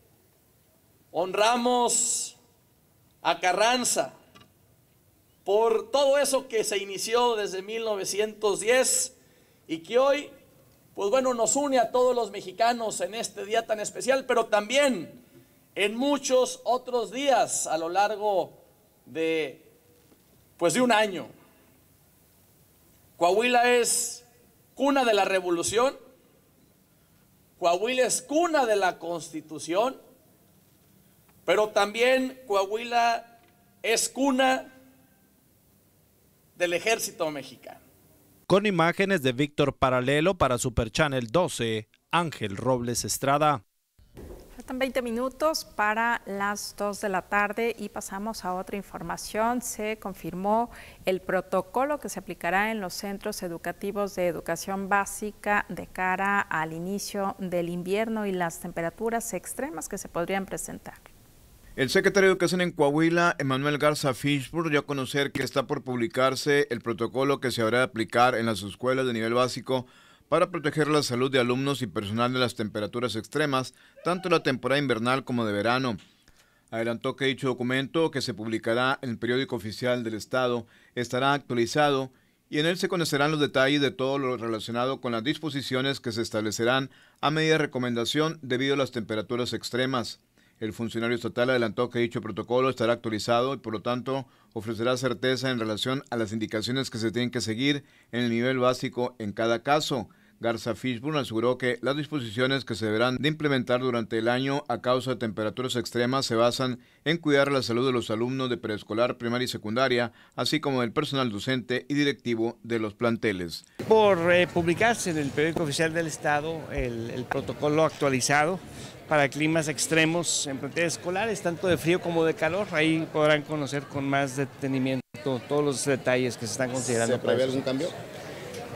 honramos a Carranza por todo eso que se inició desde 1910 y que hoy, pues bueno, nos une a todos los mexicanos en este día tan especial, pero también en muchos otros días a lo largo de un año. Coahuila es cuna de la Revolución, Coahuila es cuna de la Constitución, pero también Coahuila es cuna del Ejército Mexicano. Con imágenes de Víctor Paralelo para Super Channel 12, Ángel Robles Estrada. Faltan 20 minutos para las 2 de la tarde y pasamos a otra información. Se confirmó el protocolo que se aplicará en los centros educativos de educación básica de cara al inicio del invierno y las temperaturas extremas que se podrían presentar. El secretario de Educación en Coahuila, Emanuel Garza Fishburne, dio a conocer que está por publicarse el protocolo que se habrá de aplicar en las escuelas de nivel básico para proteger la salud de alumnos y personal de las temperaturas extremas, tanto en la temporada invernal como de verano. Adelantó que dicho documento, que se publicará en el periódico oficial del Estado, estará actualizado y en él se conocerán los detalles de todo lo relacionado con las disposiciones que se establecerán a medida de recomendación debido a las temperaturas extremas. El funcionario estatal adelantó que dicho protocolo estará actualizado y por lo tanto ofrecerá certeza en relación a las indicaciones que se tienen que seguir en el nivel básico en cada caso. Garza Fishburne aseguró que las disposiciones que se deberán de implementar durante el año a causa de temperaturas extremas se basan en cuidar la salud de los alumnos de preescolar, primaria y secundaria, así como del personal docente y directivo de los planteles. Por publicarse en el periódico oficial del Estado el protocolo actualizado para climas extremos en planteles escolares, tanto de frío como de calor. Ahí podrán conocer con más detenimiento todos los detalles que se están considerando. ¿Se prevé algún cambio?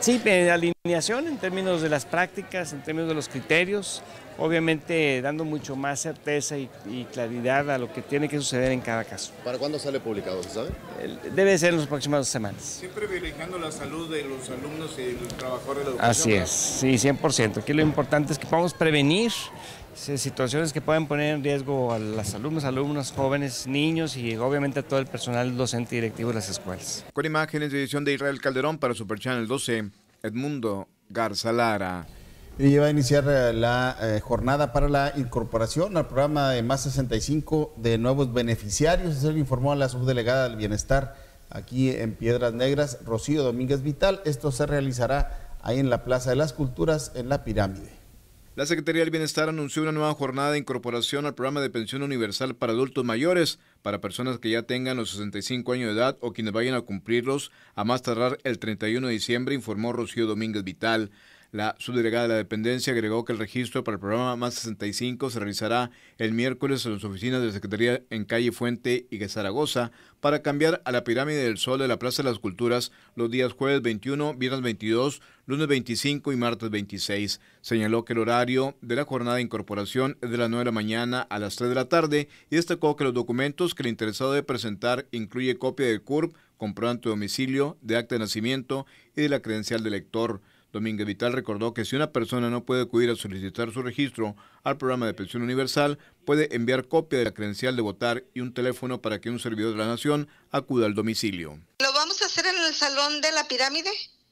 Sí, alineación en términos de las prácticas, en términos de los criterios, obviamente dando mucho más certeza y claridad a lo que tiene que suceder en cada caso. ¿Para cuándo sale publicado, se sabe? Debe ser en las próximas 2 semanas. Siempre privilegiando la salud de los alumnos y el trabajador de la educación. Así es, sí, 100%. Aquí lo importante es que podamos prevenir situaciones que pueden poner en riesgo a los alumnos, jóvenes, niños y obviamente a todo el personal docente y directivo de las escuelas. Con imágenes de edición de Israel Calderón para Super Channel 12, Edmundo Garza Lara. Y va a iniciar la jornada para la incorporación al programa de Más 65 de nuevos beneficiarios. Se le informó a la subdelegada del Bienestar aquí en Piedras Negras, Rocío Domínguez Vital. Esto se realizará ahí en la Plaza de las Culturas, en la Pirámide. La Secretaría del Bienestar anunció una nueva jornada de incorporación al programa de pensión universal para adultos mayores, para personas que ya tengan los 65 años de edad o quienes vayan a cumplirlos a más tardar el 31 de diciembre, informó Rocío Domínguez Vital. La subdelegada de la dependencia agregó que el registro para el programa Más 65 se realizará el miércoles en las oficinas de la Secretaría en calle Fuente y Zaragoza para cambiar a la Pirámide del Sol de la Plaza de las Culturas los días jueves 21, viernes 22, lunes 25 y martes 26. Señaló que el horario de la jornada de incorporación es de las 9 de la mañana a las 3 de la tarde y destacó que los documentos que el interesado debe presentar incluye copia del CURP, comprobante de domicilio, de acta de nacimiento y de la credencial de lector. Domínguez Vital recordó que si una persona no puede acudir a solicitar su registro al programa de pensión universal, puede enviar copia de la credencial de votar y un teléfono para que un servidor de la nación acuda al domicilio. Lo vamos a hacer en el Salón de la Pirámide.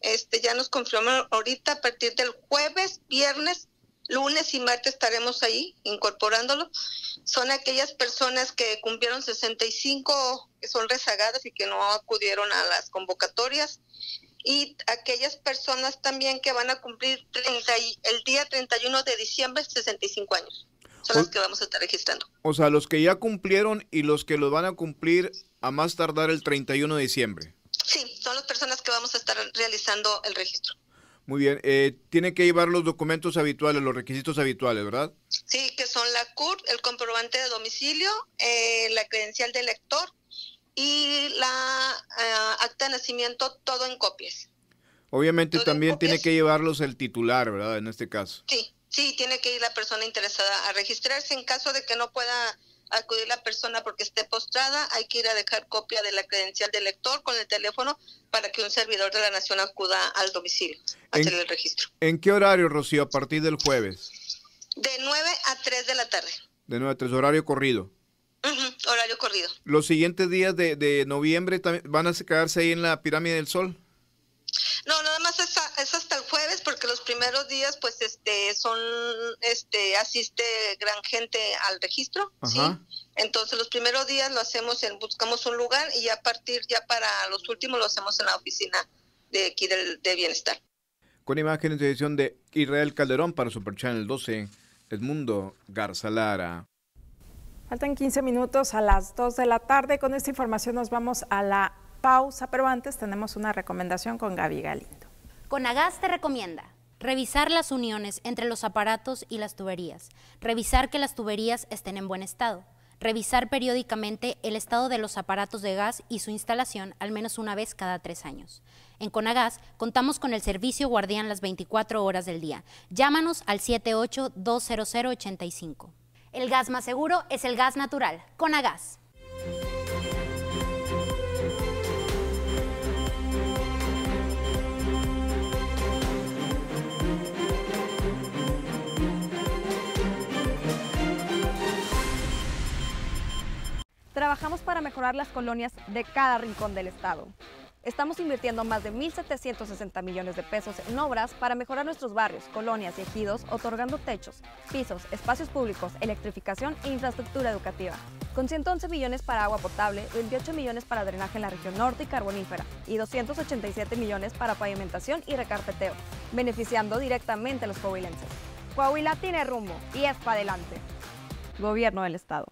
Ya nos confirmaron ahorita, a partir del jueves, viernes, lunes y martes estaremos ahí incorporándolo. Son aquellas personas que cumplieron 65, que son rezagadas y que no acudieron a las convocatorias. Y aquellas personas también que van a cumplir el día 31 de diciembre 65 años. Son las que vamos a estar registrando. O sea, los que ya cumplieron y los que lo van a cumplir a más tardar el 31 de diciembre. Sí, son las personas que vamos a estar realizando el registro. Muy bien. Tiene que llevar los documentos habituales, los requisitos habituales, ¿verdad? Sí, que son la CURP, el comprobante de domicilio, la credencial de lector y la acta de nacimiento, todo en copias. Obviamente todo también tiene que llevarlos el titular, ¿verdad? En este caso. Sí, tiene que ir la persona interesada a registrarse. En caso de que no pueda acudir la persona porque esté postrada, hay que ir a dejar copia de la credencial de lector con el teléfono para que un servidor de la nación acuda al domicilio a hacer el registro. ¿En qué horario, Rocío? A partir del jueves. De 9 a 3 de la tarde. De 9 a 3, horario corrido. Horario corrido. ¿Los siguientes días de noviembre también van a quedarse ahí en la Pirámide del Sol? No, nada más es hasta el jueves, porque los primeros días pues asiste gran gente al registro. Ajá. ¿Sí? Entonces los primeros días lo hacemos buscamos un lugar y a partir ya para los últimos lo hacemos en la oficina de aquí de Bienestar. Con imágenes de edición de Israel Calderón para Super Channel 12, Edmundo Garza Lara. Faltan 15 minutos a las 2 de la tarde. Con esta información nos vamos a la pausa, pero antes tenemos una recomendación con Gaby Galindo. Conagas te recomienda revisar las uniones entre los aparatos y las tuberías, revisar que las tuberías estén en buen estado, revisar periódicamente el estado de los aparatos de gas y su instalación al menos una vez cada 3 años. En Conagas contamos con el servicio guardián las 24 horas del día. Llámanos al 78-200-85. El gas más seguro es el gas natural. Conagas. Trabajamos para mejorar las colonias de cada rincón del estado. Estamos invirtiendo más de 1.760 millones de pesos en obras para mejorar nuestros barrios, colonias y ejidos, otorgando techos, pisos, espacios públicos, electrificación e infraestructura educativa. Con 111 millones para agua potable, 28 millones para drenaje en la región norte y carbonífera y 287 millones para pavimentación y recarpeteo, beneficiando directamente a los coahuilenses. Coahuila tiene rumbo y es para adelante. Gobierno del Estado.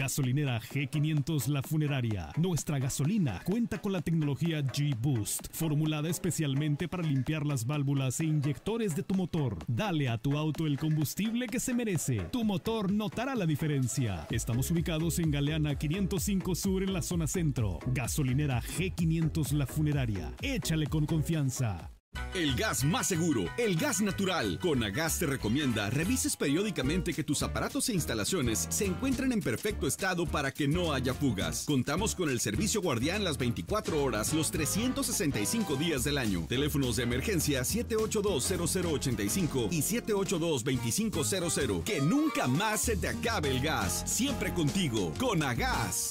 Gasolinera G500 La Funeraria. Nuestra gasolina cuenta con la tecnología G-Boost, formulada especialmente para limpiar las válvulas e inyectores de tu motor. Dale a tu auto el combustible que se merece. Tu motor notará la diferencia. Estamos ubicados en Galeana 505 Sur en la zona centro. Gasolinera G500 La Funeraria. Échale con confianza. El gas más seguro, el gas natural. Conagas te recomienda revises periódicamente que tus aparatos e instalaciones se encuentren en perfecto estado para que no haya fugas. Contamos con el servicio guardián las 24 horas, los 365 días del año. Teléfonos de emergencia 782-0085 y 782-2500. Que nunca más se te acabe el gas. Siempre contigo, Conagas.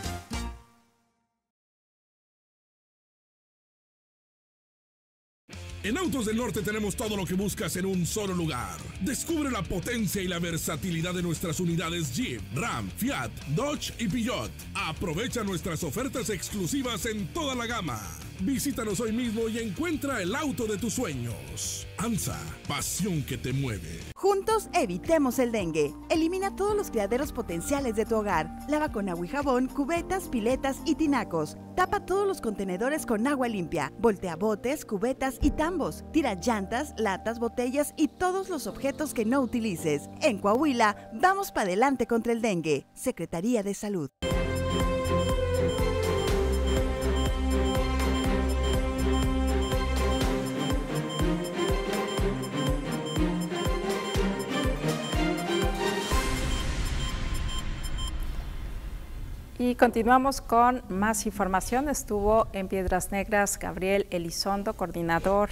En Autos del Norte tenemos todo lo que buscas en un solo lugar. Descubre la potencia y la versatilidad de nuestras unidades Jeep, Ram, Fiat, Dodge y Peugeot. Aprovecha nuestras ofertas exclusivas en toda la gama. Visítanos hoy mismo y encuentra el auto de tus sueños. ANSA, pasión que te mueve. Juntos evitemos el dengue. Elimina todos los criaderos potenciales de tu hogar. Lava con agua y jabón cubetas, piletas y tinacos. Tapa todos los contenedores con agua limpia. Voltea botes, cubetas y tambos. Tira llantas, latas, botellas y todos los objetos que no utilices. En Coahuila, vamos para adelante contra el dengue. Secretaría de Salud. Y continuamos con más información. Estuvo en Piedras Negras Gabriel Elizondo, coordinador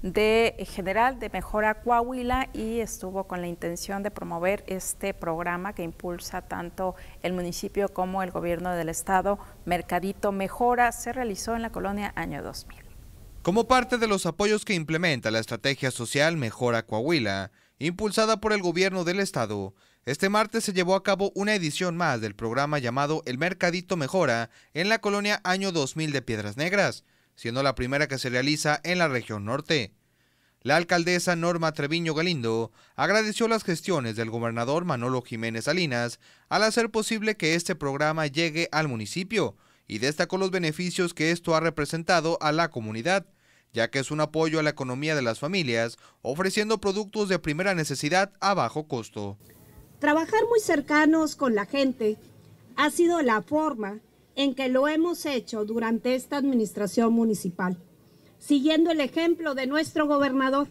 general de Mejora Coahuila, y estuvo con la intención de promover este programa que impulsa tanto el municipio como el gobierno del estado. Mercadito Mejora se realizó en la colonia Año 2000. Como parte de los apoyos que implementa la estrategia social Mejora Coahuila, impulsada por el gobierno del estado, este martes se llevó a cabo una edición más del programa llamado El Mercadito Mejora en la colonia Año 2000 de Piedras Negras, siendo la primera que se realiza en la región norte. La alcaldesa Norma Treviño Galindo agradeció las gestiones del gobernador Manolo Jiménez Salinas al hacer posible que este programa llegue al municipio y destacó los beneficios que esto ha representado a la comunidad, ya que es un apoyo a la economía de las familias, ofreciendo productos de primera necesidad a bajo costo. Trabajar muy cercanos con la gente ha sido la forma en que lo hemos hecho durante esta administración municipal, siguiendo el ejemplo de nuestro gobernador.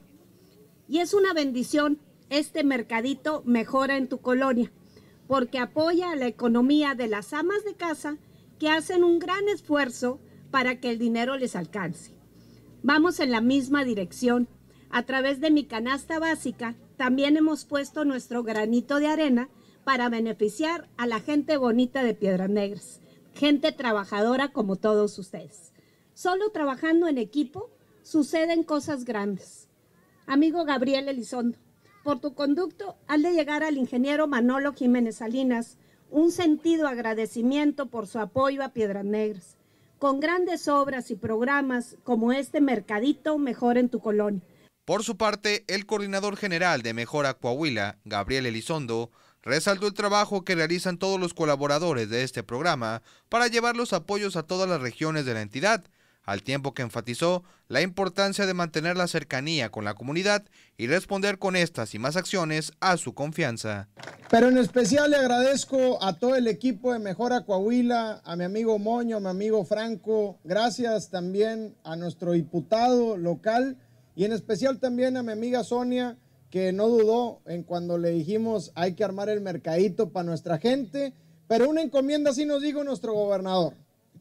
Y es una bendición, este mercadito Mejora en tu colonia, porque apoya a la economía de las amas de casa que hacen un gran esfuerzo para que el dinero les alcance. Vamos en la misma dirección. A través de mi canasta básica, también hemos puesto nuestro granito de arena para beneficiar a la gente bonita de Piedras Negras, gente trabajadora como todos ustedes. Solo trabajando en equipo suceden cosas grandes. Amigo Gabriel Elizondo, por tu conducto, has de llegar al ingeniero Manolo Jiménez Salinas un sentido agradecimiento por su apoyo a Piedras Negras, con grandes obras y programas como este Mercadito Mejora en tu colonia. Por su parte, el coordinador general de Mejora Coahuila, Gabriel Elizondo, resaltó el trabajo que realizan todos los colaboradores de este programa para llevar los apoyos a todas las regiones de la entidad, al tiempo que enfatizó la importancia de mantener la cercanía con la comunidad y responder con estas y más acciones a su confianza. Pero en especial le agradezco a todo el equipo de Mejora Coahuila, a mi amigo Moño, a mi amigo Franco, gracias también a nuestro diputado local, y en especial también a mi amiga Sonia, que no dudó en cuando le dijimos hay que armar el mercadito para nuestra gente, pero una encomienda así nos dijo nuestro gobernador,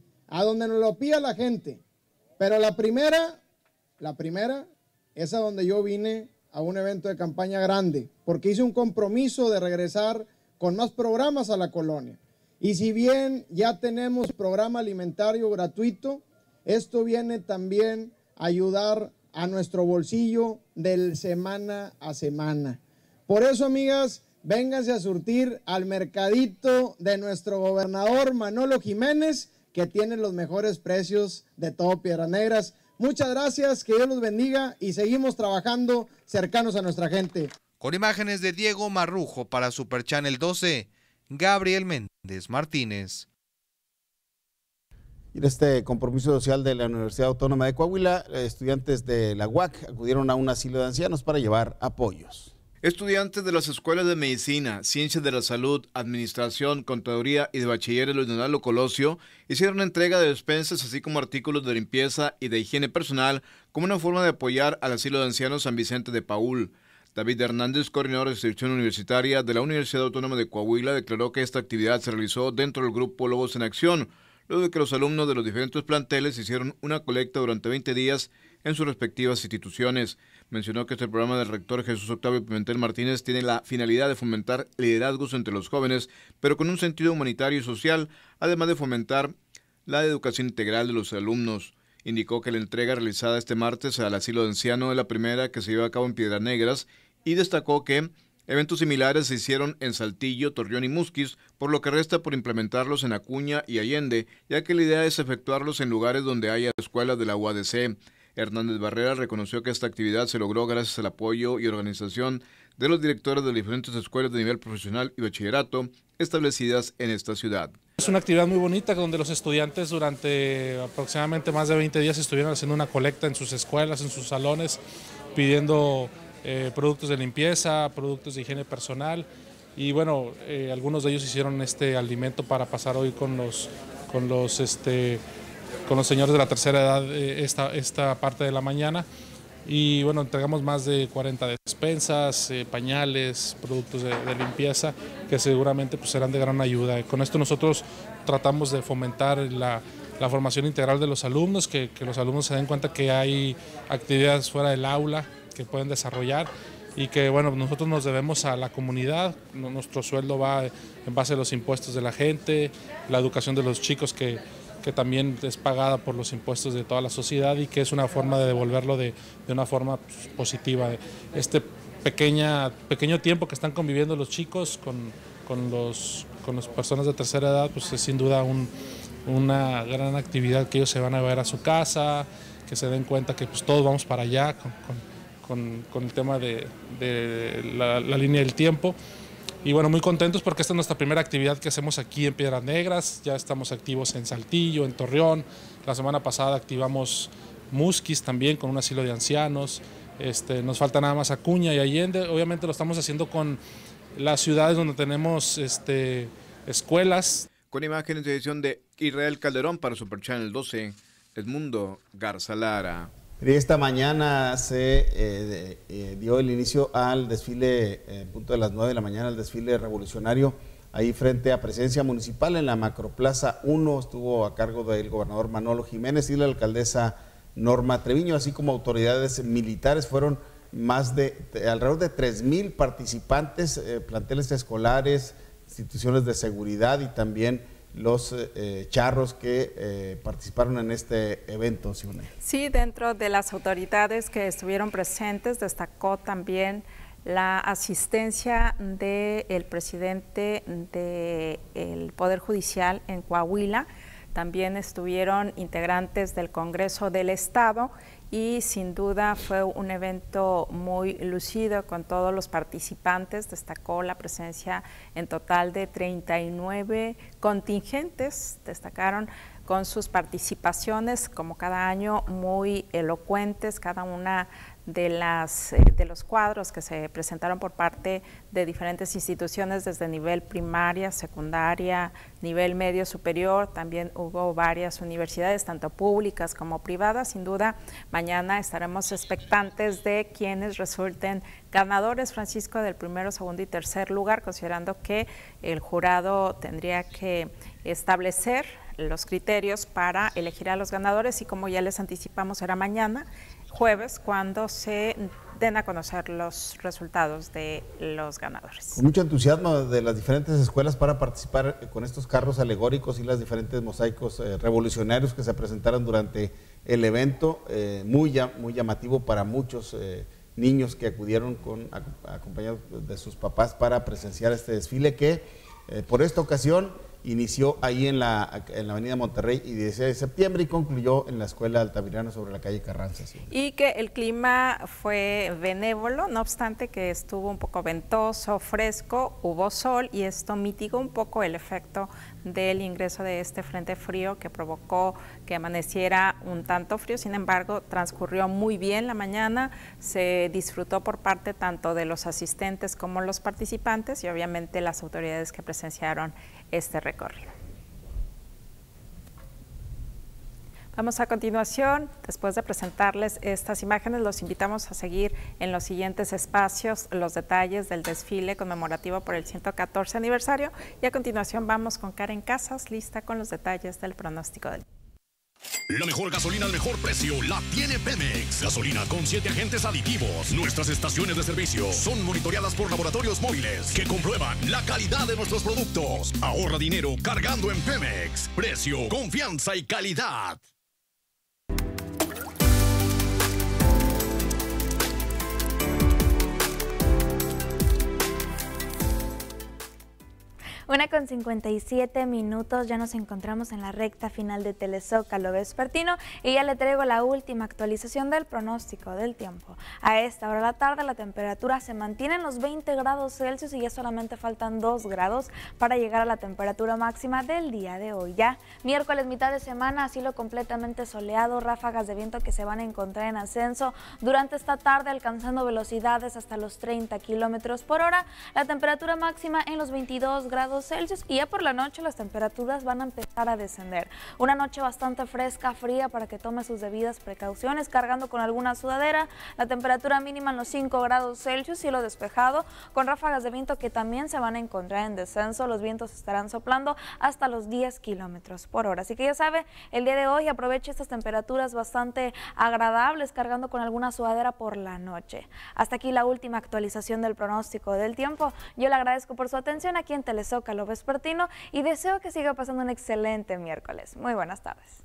a donde nos lo pida la gente. Pero la primera es a donde yo vine a un evento de campaña grande, porque hice un compromiso de regresar con más programas a la colonia. Y si bien ya tenemos programa alimentario gratuito, esto viene también a ayudar a nuestro bolsillo del semana a semana. Por eso, amigas, vénganse a surtir al mercadito de nuestro gobernador Manolo Jiménez, que tiene los mejores precios de todo Piedras Negras. Muchas gracias, que Dios los bendiga y seguimos trabajando cercanos a nuestra gente. Con imágenes de Diego Marrujo para Super Channel 12, Gabriel Méndez. Martínez. Y en este compromiso social de la Universidad Autónoma de Coahuila, estudiantes de la UAC acudieron a un asilo de ancianos para llevar apoyos. Estudiantes de las escuelas de Medicina, Ciencias de la Salud, Administración, Contaduría y de Bachiller Luis Donaldo Colosio hicieron entrega de despensas así como artículos de limpieza y de higiene personal como una forma de apoyar al asilo de ancianos San Vicente de Paúl. David Hernández, coordinador de institución universitaria de la Universidad Autónoma de Coahuila, declaró que esta actividad se realizó dentro del grupo Lobos en Acción, luego de que los alumnos de los diferentes planteles hicieron una colecta durante 20 días en sus respectivas instituciones. Mencionó que este programa del rector Jesús Octavio Pimentel Martínez tiene la finalidad de fomentar liderazgos entre los jóvenes, pero con un sentido humanitario y social, además de fomentar la educación integral de los alumnos. Indicó que la entrega realizada este martes al asilo de anciano es la primera que se lleva a cabo en Piedras Negras y destacó que eventos similares se hicieron en Saltillo, Torreón y Musquis, por lo que resta por implementarlos en Acuña y Allende, ya que la idea es efectuarlos en lugares donde haya escuelas de la UADC. Hernández Barrera reconoció que esta actividad se logró gracias al apoyo y organización de los directores de diferentes escuelas de nivel profesional y bachillerato establecidas en esta ciudad. Es una actividad muy bonita donde los estudiantes durante aproximadamente más de 20 días estuvieron haciendo una colecta en sus escuelas, en sus salones, pidiendo productos de limpieza, productos de higiene personal y bueno, algunos de ellos hicieron este alimento para pasar hoy con los señores de la tercera edad esta parte de la mañana y bueno, entregamos más de 40 despensas, pañales, productos de limpieza que seguramente pues serán de gran ayuda. Con esto nosotros tratamos de fomentar la formación integral de los alumnos, que los alumnos se den cuenta que hay actividades fuera del aula que pueden desarrollar y que bueno, nosotros nos debemos a la comunidad, nuestro sueldo va en base a los impuestos de la gente, la educación de los chicos que también es pagada por los impuestos de toda la sociedad y que es una forma de devolverlo de una forma positiva. Este pequeño tiempo que están conviviendo los chicos con las personas de tercera edad, pues es sin duda una gran actividad que ellos se van a ver a su casa, que se den cuenta que pues todos vamos para allá con el tema de la línea del tiempo. Y bueno, muy contentos porque esta es nuestra primera actividad que hacemos aquí en Piedras Negras. Ya estamos activos en Saltillo, en Torreón. La semana pasada activamos Musquis también con un asilo de ancianos. Nos falta nada más Acuña y Allende. Obviamente lo estamos haciendo con las ciudades donde tenemos escuelas. Con imágenes de edición de Israel Calderón para Super Channel 12, Edmundo Garza Lara. Y esta mañana se dio el inicio al desfile, punto de las 9 de la mañana, el desfile revolucionario, ahí frente a Presidencia Municipal en la Macroplaza 1, estuvo a cargo del gobernador Manolo Jiménez y la alcaldesa Norma Treviño, así como autoridades militares. Fueron alrededor de 3,000 participantes, planteles escolares, instituciones de seguridad y también los charros que participaron en este evento, Sione. Sí, dentro de las autoridades que estuvieron presentes destacó también la asistencia del presidente del Poder Judicial en Coahuila. También estuvieron integrantes del Congreso del Estado y sin duda fue un evento muy lucido con todos los participantes. Destacó la presencia en total de 39 contingentes, destacaron con sus participaciones como cada año muy elocuentes, cada una de los cuadros que se presentaron por parte de diferentes instituciones desde nivel primaria, secundaria, nivel medio superior. También hubo varias universidades, tanto públicas como privadas. Sin duda, mañana estaremos expectantes de quienes resulten ganadores, Francisco, del primero, segundo y tercer lugar, considerando que el jurado tendría que establecer los criterios para elegir a los ganadores y como ya les anticipamos será mañana, jueves, cuando se den a conocer los resultados de los ganadores. Con mucho entusiasmo de las diferentes escuelas para participar con estos carros alegóricos y los diferentes mosaicos revolucionarios que se presentaron durante el evento, muy llamativo para muchos niños que acudieron acompañados de sus papás para presenciar este desfile que por esta ocasión inició ahí en la avenida Monterrey y 16 de septiembre y concluyó en la Escuela Altamirano sobre la calle Carranza. Sí. Y que el clima fue benévolo, no obstante que estuvo un poco ventoso, fresco, hubo sol y esto mitigó un poco el efecto del ingreso de este frente frío que provocó que amaneciera un tanto frío. Sin embargo, transcurrió muy bien la mañana, se disfrutó por parte tanto de los asistentes como los participantes y obviamente las autoridades que presenciaron este recorrido. Vamos a continuación, después de presentarles estas imágenes, los invitamos a seguir en los siguientes espacios los detalles del desfile conmemorativo por el 114 aniversario y a continuación vamos con Karen Casas, lista con los detalles del pronóstico del día. La mejor gasolina al mejor precio la tiene Pemex. Gasolina con 7 agentes aditivos. Nuestras estaciones de servicio son monitoreadas por laboratorios móviles que comprueban la calidad de nuestros productos. Ahorra dinero cargando en Pemex. Precio, confianza y calidad. Una con 57 minutos, ya nos encontramos en la recta final de Telezócalo vespertino y ya le traigo la última actualización del pronóstico del tiempo. A esta hora de la tarde la temperatura se mantiene en los 20 grados Celsius y ya solamente faltan 2 grados para llegar a la temperatura máxima del día de hoy. Ya miércoles, mitad de semana, cielo completamente soleado, ráfagas de viento que se van a encontrar en ascenso durante esta tarde, alcanzando velocidades hasta los 30 kilómetros por hora. La temperatura máxima en los 22 grados Celsius y ya por la noche las temperaturas van a empezar a descender. Una noche bastante fresca, fría, para que tome sus debidas precauciones, cargando con alguna sudadera. La temperatura mínima en los 5 grados Celsius, cielo despejado, con ráfagas de viento que también se van a encontrar en descenso. Los vientos estarán soplando hasta los 10 kilómetros por hora. Así que ya sabe, el día de hoy aproveche estas temperaturas bastante agradables, cargando con alguna sudadera por la noche. Hasta aquí la última actualización del pronóstico del tiempo. Yo le agradezco por su atención aquí en Telezócalo vespertino y deseo que siga pasando un excelente miércoles. Muy buenas tardes.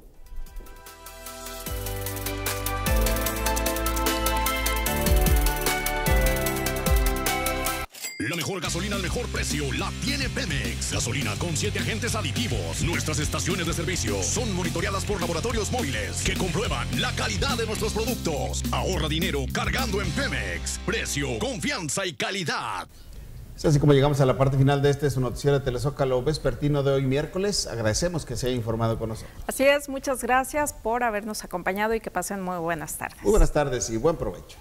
La mejor gasolina al mejor precio la tiene Pemex. Gasolina con 7 agentes aditivos. Nuestras estaciones de servicio son monitoreadas por laboratorios móviles que comprueban la calidad de nuestros productos. Ahorra dinero cargando en Pemex. Precio, confianza y calidad. Es así como llegamos a la parte final de su noticiero de Telezócalo vespertino de hoy miércoles. Agradecemos que se haya informado con nosotros. Así es, muchas gracias por habernos acompañado y que pasen muy buenas tardes. Muy buenas tardes y buen provecho.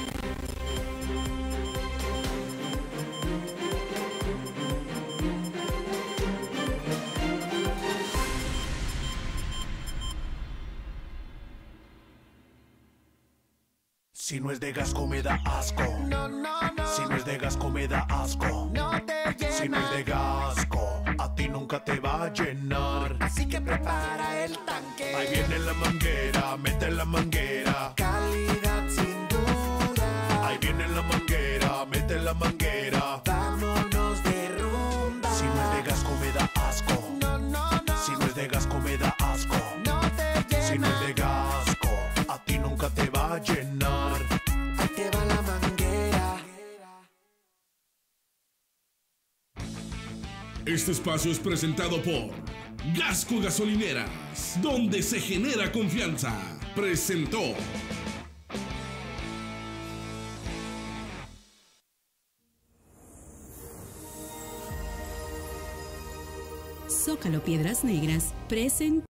Si no es de Gasco me da asco. Si no es de Gasco me da asco. Si no es de Gasco, a ti nunca te va a llenar. Así que prepara el tanque. Ahí viene la manguera, mete la manguera. Calidad sin duda. Ahí viene la manguera, mete la manguera. Vámonos de rumba. Si no es de Gasco me da asco. Si no es de Gasco me da asco. Si no es de Gasco, a ti nunca te va a llenar. Ahí te va la manguera. Este espacio es presentado por Gasco Gasolineras, donde se genera confianza. Presentó. Zócalo Piedras Negras presentó.